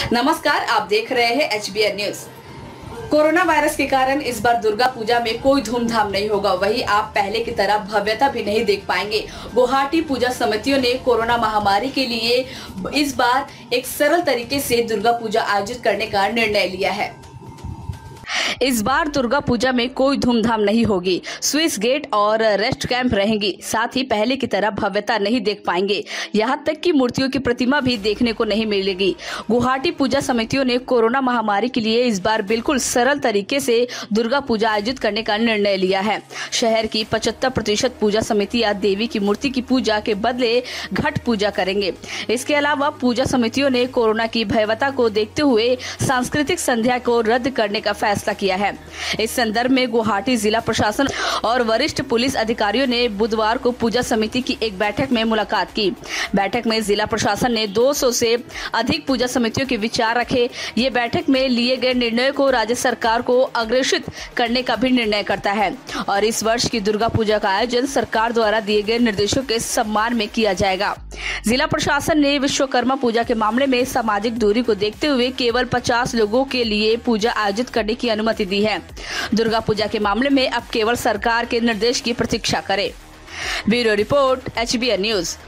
नमस्कार, आप देख रहे हैं HBN न्यूज। कोरोना वायरस के कारण इस बार दुर्गा पूजा में कोई धूमधाम नहीं होगा। वहीं आप पहले की तरह भव्यता भी नहीं देख पाएंगे। गुवाहाटी पूजा समितियों ने कोरोना महामारी के लिए इस बार एक सरल तरीके से दुर्गा पूजा आयोजित करने का निर्णय लिया है। इस बार दुर्गा पूजा में कोई धूमधाम नहीं होगी। स्विस गेट और रेस्ट कैंप रहेंगी। साथ ही पहले की तरह भव्यता नहीं देख पाएंगे। यहाँ तक कि मूर्तियों की प्रतिमा भी देखने को नहीं मिलेगी। गुवाहाटी पूजा समितियों ने कोरोना महामारी के लिए इस बार बिल्कुल सरल तरीके से दुर्गा पूजा आयोजित करने का निर्णय लिया है। शहर की 75% पूजा समितियां देवी की मूर्ति की पूजा के बदले घट पूजा करेंगे। इसके अलावा पूजा समितियों ने कोरोना की भयावहता को देखते हुए सांस्कृतिक संध्या को रद्द करने का फैसला किया है। इस संदर्भ में गुवाहाटी जिला प्रशासन और वरिष्ठ पुलिस अधिकारियों ने बुधवार को पूजा समिति की एक बैठक में मुलाकात की। बैठक में जिला प्रशासन ने 200 से अधिक पूजा समितियों के विचार रखे। ये बैठक में लिए गए निर्णय को राज्य सरकार को अग्रेसित करने का भी निर्णय करता है और इस वर्ष की दुर्गा पूजा का आयोजन सरकार द्वारा दिए गए निर्देशों के सम्मान में किया जाएगा। जिला प्रशासन ने विश्वकर्मा पूजा के मामले में सामाजिक दूरी को देखते हुए केवल 50 लोगों के लिए पूजा आयोजित करने की अनुमति दी है। दुर्गा पूजा के मामले में अब केवल सरकार के निर्देश की प्रतीक्षा करें। Bureau report, HBN news.